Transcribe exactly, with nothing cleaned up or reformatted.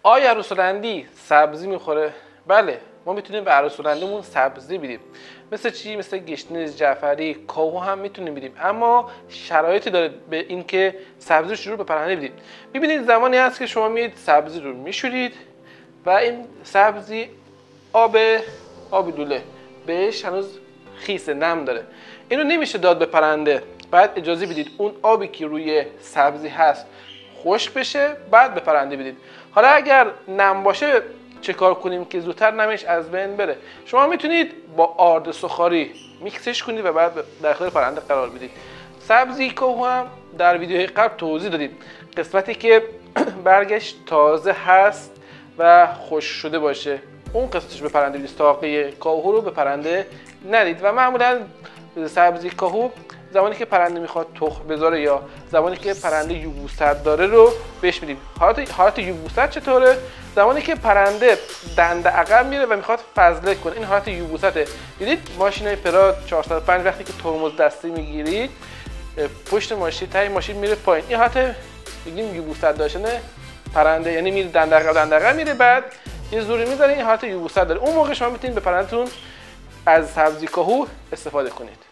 آیا عروس‌هلندی سبزی میخوره؟ بله، ما میتونیم به عروس‌هلندیمون سبزی بدیم. مثل چی؟ مثل گشنیز، جعفری، کاهو هم میتونیم بدیم، اما شرایطی داره به اینکه سبزی رو به پرنده بدید. ببینید زمانی هست که شما میید سبزی رو میشورید و این سبزی آب آب لوله بهش هنوز خیس نم داره، اینو نمیشه داد به پرنده. بعد اجازه بدید اون آبی که روی سبزی هست خشک بشه، بعد به پرنده بدید. حالا اگر نم باشه چه کار کنیم که زودتر نمش از بین بره؟ شما میتونید با آرد سوخاری میکسش کنید و بعد در اختیار پرنده قرار بدید. سبزی کاهو هم در ویدیوهای قبل توضیح دادیم، قسمتی که برگش تازه هست و خشک شده باشه اون قسمتش به پرنده بدید. ساقه کاهو رو به پرنده ندید. و معمولا سبزی کاهو زمانی که پرنده میخواد تخم بذاره یا زمانی که پرنده یبوست داره رو بهش میدیم. حالت حالت یبوست چطوره؟ زمانی که پرنده دنده عقب میره و میخواد فضله کنه، این حالت یبوسته. دیدید ماشین پراد چهارصد و پنج وقتی که ترمز دستی میگیرید پشت ماشین تای ماشین میره پایین، این حالت میگیم یبوست داشتن پرنده، یعنی میره دنده عقب دنده عقب میره، بعد یه زوری میزنه، این حالت یبوست داره. اون موقع شما میتونید به پرندهتون از سبزی کاهو استفاده کنید.